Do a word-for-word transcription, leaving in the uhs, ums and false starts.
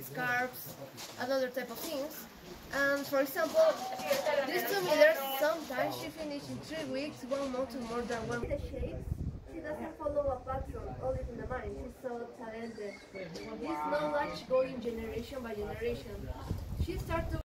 scarves, and other type of things. And for example, these two meters, sometimes she finished in three weeks, one month, or more than one. The shapes, she doesn't follow a pattern, always in the mind. She's so talented. This knowledge going generation by generation. She started to